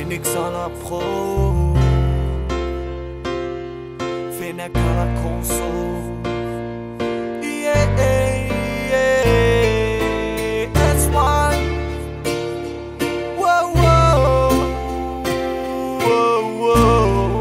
Phoenix à la pro, Fennec à la console. Yeah, yeah, that's why. Whoa, whoa, whoa, whoa,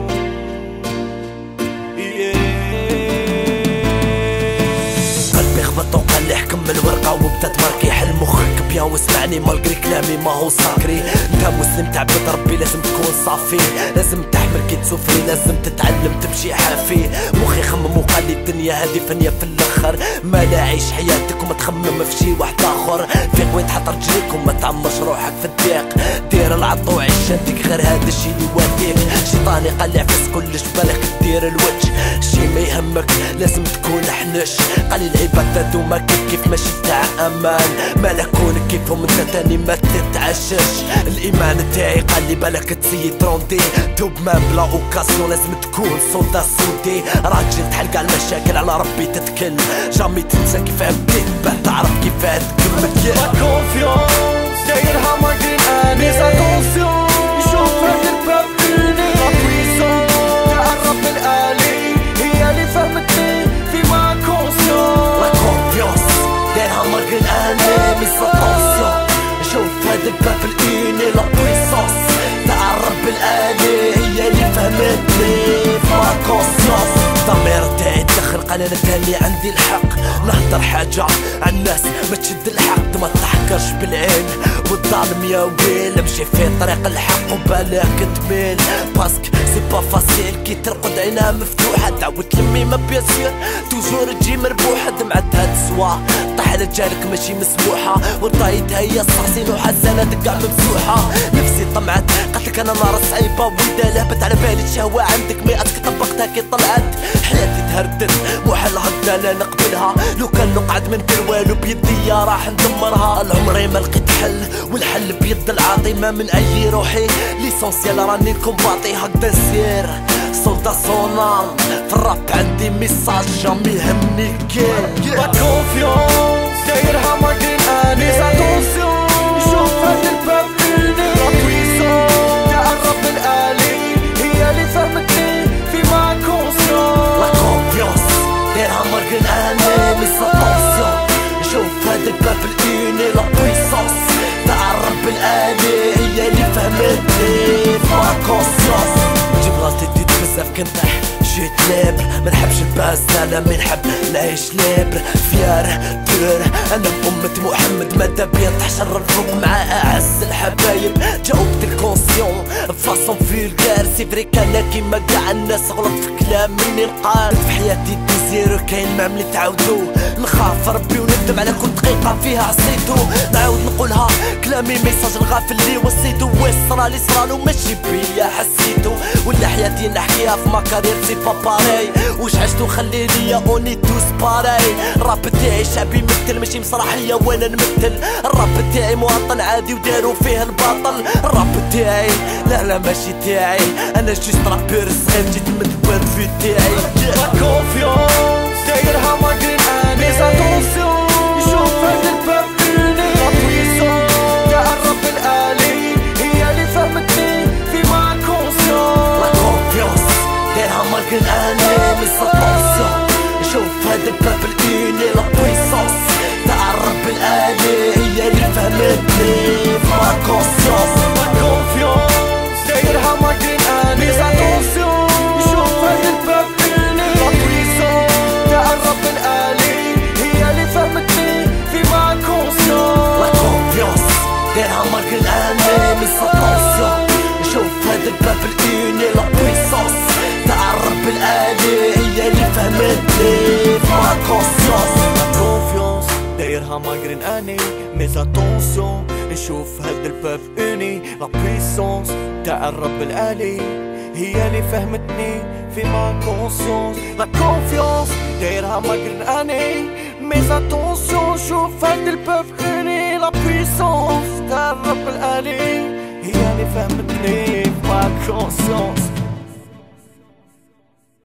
yeah. قلبي خبط وقال لي حكم الورقة وبدات ماركي حل مخك بيان واسمعني مالقري كلامي ما هو ساكري. انت مسلم تعبد ربي لازم تكون صافي، لازم تحمل كي تسوفري، لازم تتعلم تمشي حافي. مخي خمم وقال لي الدنيا هادي فانية في الاخر، ما لا عيش حياتك وما تخمم في شي واحد اخر. فيق وين تحط رجليك وما تعمش روحك في الضيق، دير العط وعيش هاديك غير هذا الشي اللي يوديك. شيطاني قال لي عفس كلش بالك دير الوجه، شي ما يهمك لازم تكون حنش. قال لي العبادات وما كيف ماشي تاع امان، مالك كون كيفهم انت تاني ما تتعشش. الايمان تاعي قال لي بالك تسيي تروندي، توب ما بلا اوكاسيون لازم تكون سولدا سودي. راجل تحل كاع المشاكل على ربي تتكل، جامي تنسى كيفاه بديت باه تعرف كيفاه تكمل. La confiance دايرها ماركين اني، les attentions نشوف هاد الباب uni. La puissance تاع الرب الالي هي اللي فهمتني في ما conscience. La confiance دايرها ماركين اني، ميس اتونسيون نشوف هاد الباب الاني. La puissance تاع الرب الالي هي اللي فهمتني في ما conscience. الضمير تاعي دخل قال انا تاني عندي الحق، نهضر حاجة عالناس ما تشد الحق، ما تحكرش بالعين والظالم يا ويل. امشي في طريق الحق وبالك تميل، باسك سي با فاسيل كي ترقد عينها مفتوحة. تعود تلمي ما بيسير توجور تجي مربوحة، دمعتها تسوا طيح على جالك ماشي مسموحة، والطايتها هي الصاصين وحزاناتك كاع ممسوحة. نفسي طمعت قالتلك انا نار صعيبة وإذا لهبت على بالي الشهوة عندك مئتك طبقتها كي طلعت. حياتي تهردت محل هكذا لا نقبلها، لو كان نقعد من دير والو بيدي راح ندمرها. العمري ما لقيت حل والحل بيد العاطي، ما من اي روحي ليسونسيال راني الكومباطي. هكذا نسير سولدا صونام في الراب عندي ميساج جامي يهمني كاين. La confiance دايرها ماركين اني، les attentions نشوف هاد الباب uni. La puissance تاع الرب الالي هي اللي فهمتني في ما conscience. La confiance دايرها ماركين اني، ميس اتونسيون نشوف هاد الباب الاني. La puissance تاع الرب الالي هي اللي فهمتني في ما conscience. جيب راسي ديت بزاف كنطيح جيت لابر، ما نحبش الباز لا ما نحب نعيش لابر. فيار دور انا بأمة محمد ماذا بيا تحشر الفوق مع اعز الحبايب. جاوبت الكونسيون فاصون فيلغار، سي فري كان كيما كاع الناس غلط في كلام مني نقال. في حياتي دي زيرو كاين ما ملي تعاودو، نخاف ربي وندم على كل دقيقة فيها عصيتو. نعاود نقولها كلامي ميساج الغافل اللي وصيتو، واش صرالي صرالو ماشي بيا حسيتو، ولا حياتي نحكيها في ما كارير سي با باري. واش عشتو خلي ليا اوني توس باراي. الراب تاعي شعبي يمثل ماشي مسرحية وانا نمثل، الراب تاعي مواطن عادي ودارو فيه الباطل. الراب تاعي لا ماشي تاعي، انا جوست رابور صغير جيت من البوان تاعي. La confiance دايرها ماركين اني، les attentions نشوف هاد الباب uni. La puissance تاع الرب الالي هي اللي فهمتني في ما conscience. La confiance دايرها ماركين اني، ميس اتونسيون نشوف هاد الباب الاني. La puissance تاع الرب الالي هي اللي فهمتني في ما conscience. La confiance دايرها ماركين اني، les attentions نشوف هاد الباب uni. La puissance تاع الرب الالي هي اللي فهمتني في ما conscience. La confiance دايرها ماركين اني، ميس اتونسيون نشوف هاد الباب الاني. La puissance تاع الرب الالي هي اللي فهمتني في ما conscience. La confiance دايرها ماركين اني، mes attentions نشوف هاد الباب uni. La puissance تاع الرب الالي هي اللي فهمتني في ما conscience. La confiance دايرها ماركين اني، mes attentions نشوف هاد الباب uni. La puissance تاع الرب الالي هي اللي فهمتني في ما conscience.